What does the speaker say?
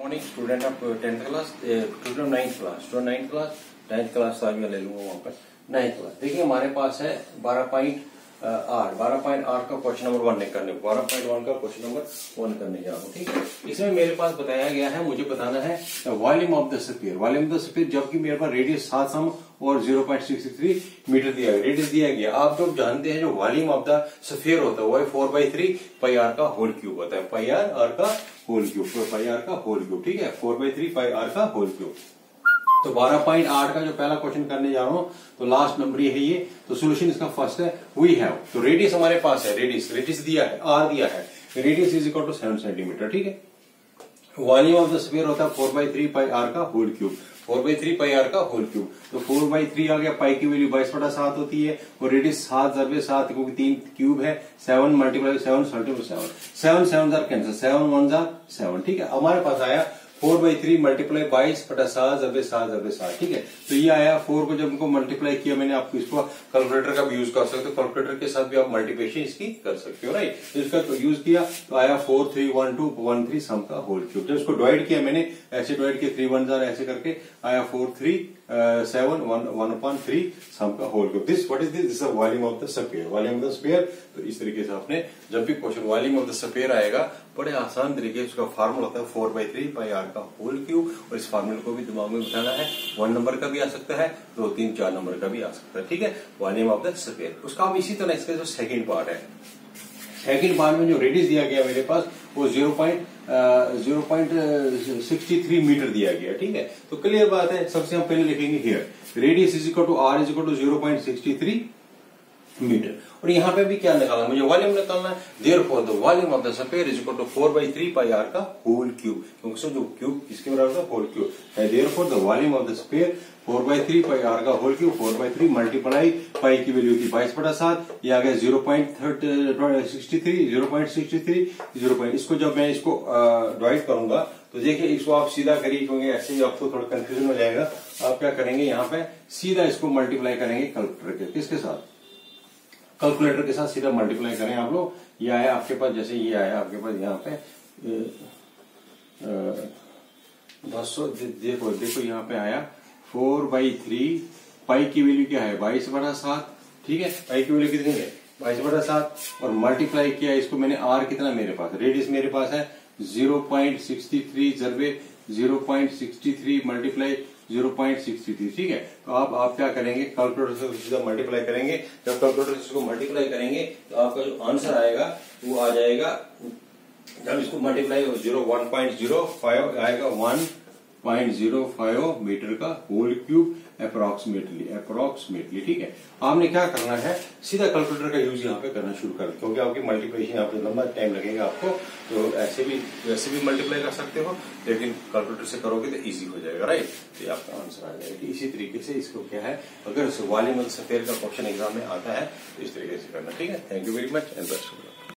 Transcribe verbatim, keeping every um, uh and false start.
Morning student of tenth class, student ninth class, student ninth class, tenth class का मैं ले लूंगा वहां पर नाइन्थ क्लास। देखिए हमारे पास है बारह पॉइंट आठ बारह पॉइंट आठ का क्वेश्चन नंबर वन करने बारह पॉइंट वन का क्वेश्चन नंबर वन करने जा रहा हूँ। ठीक है, इसमें मेरे पास बताया गया है, मुझे बताना है volume of the sphere. Volume of the sphere, जबकि मेरे पास रेडियस सात सम और zero point six three metre दिया गया, रेडियस दिया गया। आप लोग जानते हैं जो वॉल्यूम ऑफ द स्फीयर होता है वो है four by three pi r का होल क्यूब होता है, पाई आर आर का होल क्यूब, पाई आर का होल क्यूब। ठीक है, four by three pi r का होल क्यूब। तो बारह पॉइंट आठ का जो पहला क्वेश्चन करने जा रहा हूं, तो लास्ट नंबर ये है ये। तो सोल्यूशन इसका फर्स्ट है वी हैव। तो रेडियस हमारे पास है, रेडियस रेडियस दिया है, आर दिया है, radius is equal to seven centimetre. ठीक है, वॉल्यूम ऑफ द स्फीयर होता है four by three pi r का whole cube, four by three pi r का होल क्यूब। तो फोर बाई थ्री आ गया, पाई की वैल्यू बाईस बटा सात होती है, और रेडियस सात जरबे सात क्योंकि तीन क्यूब है, seven multiply seven seven seven seven जार कैंसिल, सेवन वन जार सेवन। ठीक है, हमारे पास आया फोर बाई थ्री मल्टीप्लाई बाईस बटा सात जबे सात जबे सात। ठीक है, तो ये आया फोर को जब इनको मल्टीप्लाई किया मैंने, आपको इसको कैलकुलेटर का भी यूज कर सकते हो, कैलकुलेटर के साथ भी आप मल्टीप्लिकेशन इसकी कर सकते हो, राइट। तो इसका यूज किया तो आया four three one two one three सम का होल क्यूब। जब इसको डिवाइड किया मैंने, ऐसे डिवाइड किया, थ्री वन जार ऐसे करके आया four three seven one one upon three सम का whole cube. This what is this this volume of the sphere, volume of the sphere. तो इस तरीके से आपने जब भी question volume of the sphere आएगा, बड़े आसान तरीके से उसका फार्मूला होता है four by three pi r का होल क्यूब, और इस फार्मूले को भी दिमाग में बिठाना है। वन नंबर का भी आ सकता है, दो तीन चार नंबर का भी आ सकता है। ठीक है, वॉल्यूम ऑफ द स्फीयर। उसका अब इसी तरह इसका जो सेकंड पार्ट है, सेकंड पार्ट में जो रेडियस दिया गया मेरे पास वो zero point zero point sixty three metre दिया गया। ठीक है, तो क्लियर बात है। सबसे हम पहले लिखेंगे here radius is equal to r is equal to zero point sixty three metre, और यहाँ पे भी क्या निकालना, मुझे वॉल्यूम निकालना है। Therefore the volume of the sphere is equal to four by three pi r का होल क्यूब, क्योंकि जो क्यूब इसके बराबर था होल क्यूब है। Therefore the volume of the sphere four by three pi r का whole cube, four by three multiply pi की value थी बाईस बटा सात, ये आ गया zero point sixty three zero point sixty three zero point. इसको जब मैं इसको डिवाइड करूंगा तो देखिए इसको आप सीधा करिए, क्योंकि ऐसे ही आपको थोड़ा कंफ्यूजन हो जाएगा। आप क्या करेंगे, यहाँ पे सीधा इसको मल्टीप्लाई करेंगे कैलकुलेटर के, किसके साथ, कैलकुलेटर के साथ सीधा मल्टीप्लाई करें आप लोग। ये आया आपके पास, जैसे ये आया आपके पास यहाँ पे दस सौ, देखो देखो यहाँ पे आया फोर बाई थ्री, पाई की वैल्यू क्या है बाईस बटा सात। ठीक है, पाई की वैल्यू कितनी है बाईस बटा सात, और मल्टीप्लाई किया इसको मैंने, आर कितना मेरे पास, रेडियस मेरे पास है जीरो पॉइंट सिक्सटी थ्री जरबे zero point sixty three multiply zero point sixty three. ठीक है, तो आप आप क्या करेंगे, कैलकुलेटर से सीधा मल्टीप्लाई करेंगे। जब कैलकुलेटर से इसको मल्टीप्लाई करेंगे तो आपका जो आंसर आएगा वो आ जाएगा, जब इसको multiply zero one point zero five आएगा, one point zero five metre का होल क्यूब अप्रोक्सीमेटली अप्रोक्सीमेटली। ठीक है, आपने क्या करना है, सीधा कैलकुलेटर का यूज यहाँ पे करना शुरू कर, क्योंकि आपकी मल्टीप्लिकेशन आपको लंबा टाइम लगेगा आपको। तो ऐसे भी वैसे भी मल्टीप्लाई कर सकते हो, लेकिन कैलकुलेटर से करोगे तो इजी हो जाएगा, राइट। तो आपका आंसर आ जाएगा। इसी तरीके से इसको क्या है, अगर वॉल्यूम ऑफ द स्फीयर का क्वेश्चन एग्जाम में आता है तो इस तरीके से करना। ठीक है, thank you very much and best of luck.